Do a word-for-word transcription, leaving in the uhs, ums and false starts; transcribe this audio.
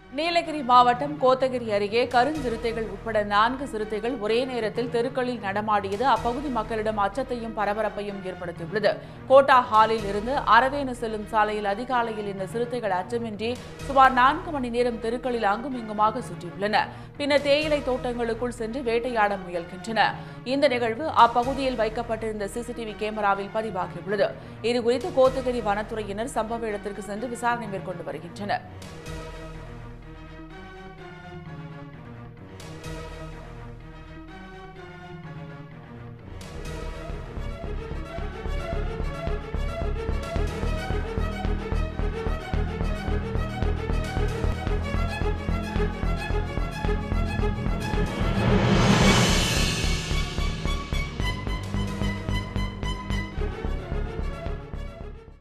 நீலகிரி மாவட்டம் கோத்தகிரி அருகே கருஞ்சிறுத்தைகள் உட்பட நான்கு சிறுத்தைகள் ஒரே நேரத்தில் தெருக்களில் நடமாடியது அப்பகுதி மக்களிடம் அச்சத்தையும் பரபரப்பையும் ஏற்படுத்தியுள்ளது. கோட்டா ஹாலில் இருந்து அரவேணு செல்லும் சாலையில் அதிகாலையில் இந்த சிறுத்தைகள் அச்சமின்றி சுமார் நான்கு மணி நேரம் தெருக்களில் அங்கும் இங்குமாக சுற்றியுள்ளன. பின்னர் தேயிலை தோட்டங்களுக்குள் சென்று வேட்டையாட முயல்கின்றன. இந்த நிகழ்வு அப்பகுதியில் வைக்கப்பட்டிருந்த சிசிடிவி கேமராவில் பதிவாகியுள்ளது. இதுகுறித்து கோத்தகிரி வனத்துறையினர் சம்பவ இடத்திற்கு சென்று விசாரணை மேற்கொண்டு வருகின்றனர்.